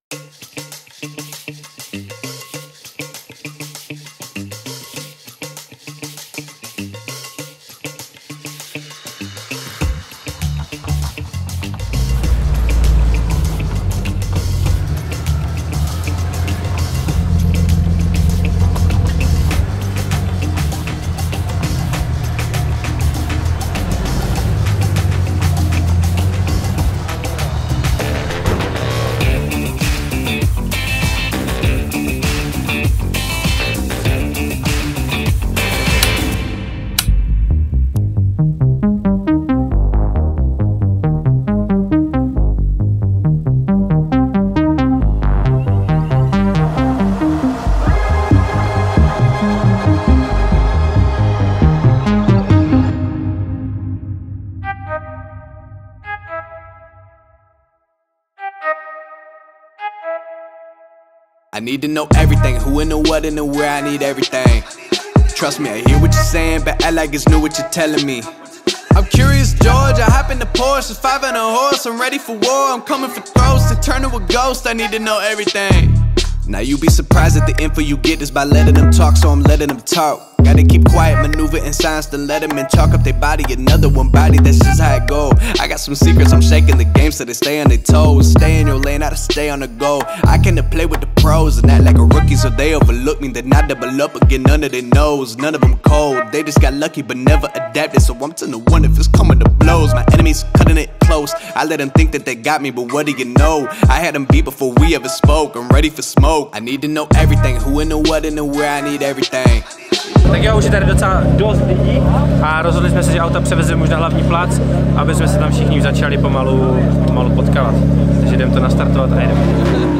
I need to know everything, who and the what and the where, I need everything. Trust me, I hear what you're saying, but act like it's new what you're telling me. I'm curious, George, I hop in the Porsche, 5 and a horse, I'm ready for war, I'm coming for throats, to turn to a ghost, I need to know everything. Now you be surprised at the info you get is by letting them talk, so I'm letting them talk. Gotta keep quiet, maneuver in silence, then let them in, chalk up their body, another one body, that's just how it go. I got some secrets, I'm shaking the game so they stay on their toes. Stay in your lane, I to stay on the go. I can play with the pros and act like a rookie, so they overlook me, then I double up again, none of their knows. None of them cold, they just got lucky but never adapted, so I'm to one if it's coming to blows. My enemies cutting it close, I let them think that they got me, but what do you know? I had them beat before we ever spoke, I'm ready for smoke. I need to know everything, who and the what and the where, I need everything. Tak jo, už je tady docela dost lidí a rozhodli jsme se, že auta převezeme už na hlavní plac, aby jsme se tam všichni začali pomalu potkávat. Takže jdeme to nastartovat a jedeme.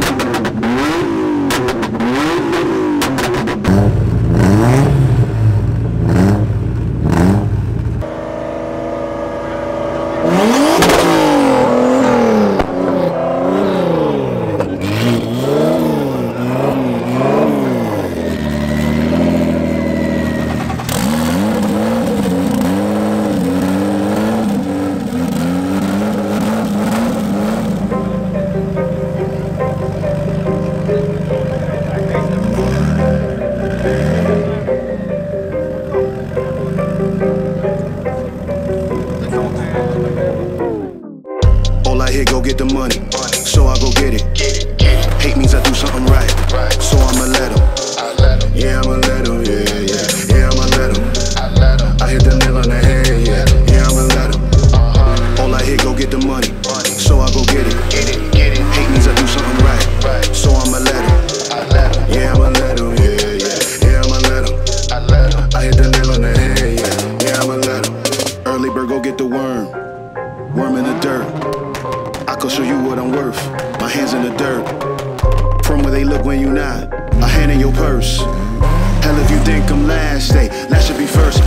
Go get the money, so I go get it. Hate means I do something right, so I'ma let him. Yeah, I'ma let him, yeah, I'ma let him. I hit the nail on the head, yeah, I'ma let him. All I hear, go get the money, so I go get it. Hate means I do something right, so I'ma let him. Yeah, I'ma let him, yeah, I'ma let him. I hit the nail on the head, yeah, I'ma let him. Early bird, go get the worm in the dirt. I can show you what I'm worth, my hands in the dirt. From where they look when you not, a hand in your purse. Hell if you think I'm last, last should be first.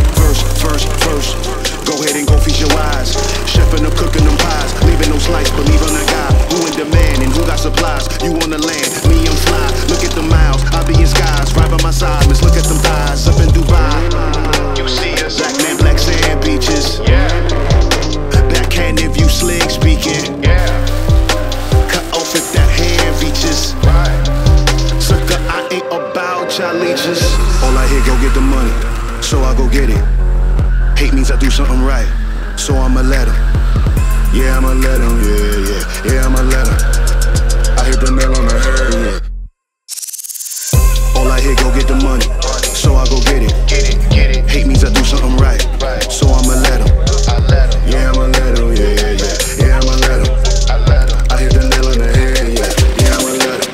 Go ahead and go feast your eyes. Chefing up, cooking them pies, leaving no slice, believe on the guy. Who in demand and who got supplies? You on the land, me I'm fly. Look at the miles, I be in skies. Right by my side, miss look at them thighs. Up in Dubai, you see us. Black man, black sand beaches. Backhand if you slick speaking. Cut off if that hand reaches. Sucker, I ain't about y'all leeches. All I hear, go get the money, so I go get it. Hate means I do something right, so I'ma let him. Yeah, I'ma let him, yeah, I'ma let him. I hit the nail on the head, All I hear, go get the money, so I go get it. Hate means I do something right, so I'ma let him. Yeah, I'ma let him, yeah, I'ma let him. I hit the nail on the head, yeah, I'ma let him.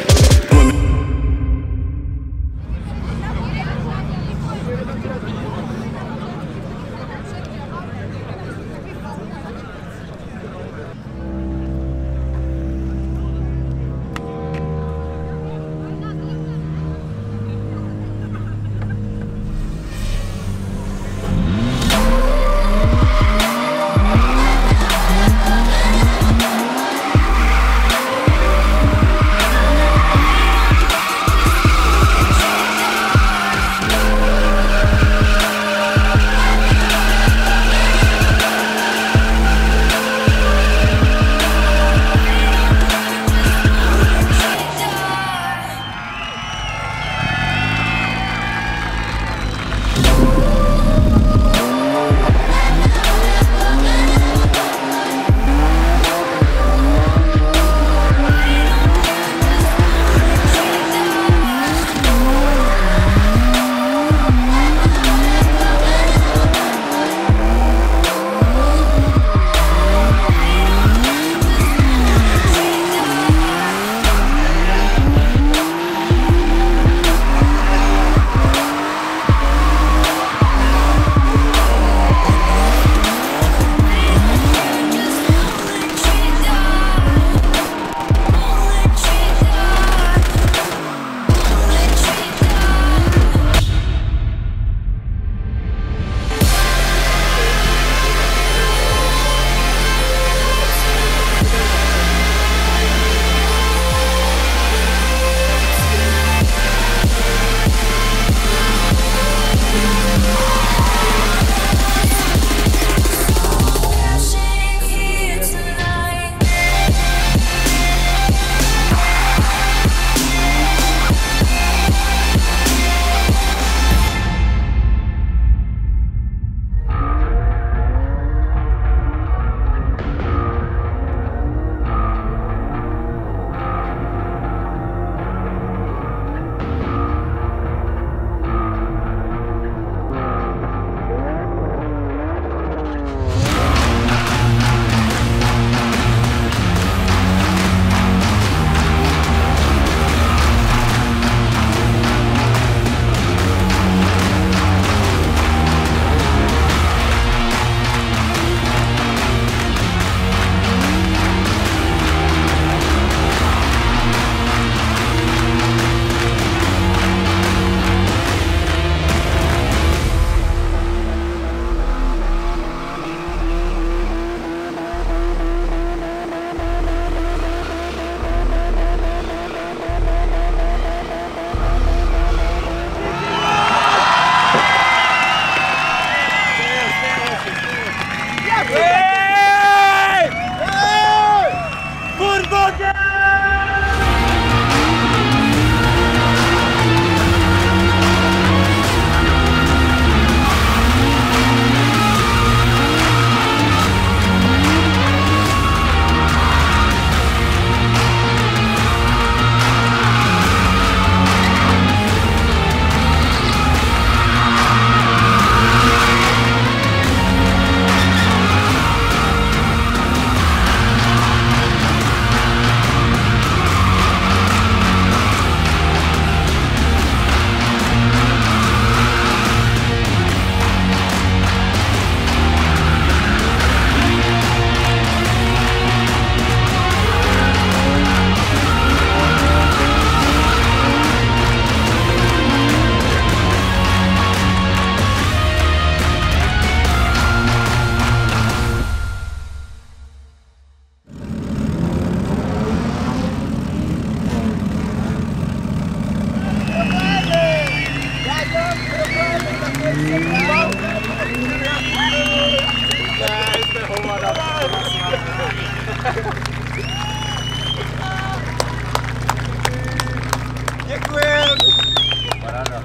Děkujem! Paráda.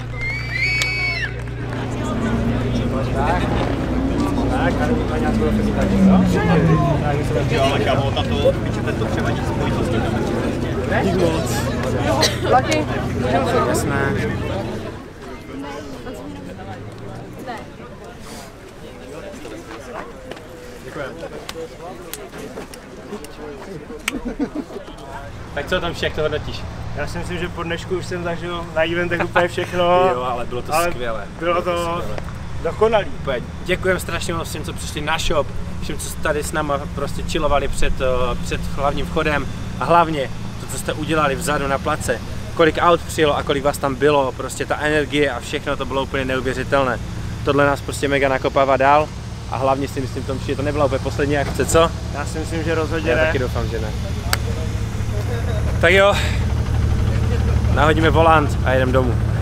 Tak, ale má nějakou dostatečnou, no? Jo, ale kámo, tato, pičete to třeba nic spojitosti. Dík moc. Lucky, Jasné. Tak co tam však to hodnotíš? Já si myslím, že po dnešku už jsem zažil na eventech úplně všechno. Jo, ale bylo to skvělé. Bylo to dokonalý. Děkujeme strašně moc všem, co přišli na shop, všem, co tady s náma prostě chillovali před hlavním vchodem a hlavně to, co jste udělali vzadu na place. Kolik aut přijelo a kolik vás tam bylo, prostě ta energie a všechno, to bylo úplně neuvěřitelné. Tohle nás prostě mega nakopává dál a hlavně si myslím, že to nebyla úplně poslední akce, co? Já si myslím, že rozhodně Já ne. taky doufám, že ne. Tak jo, nahodíme volant a jedeme domů.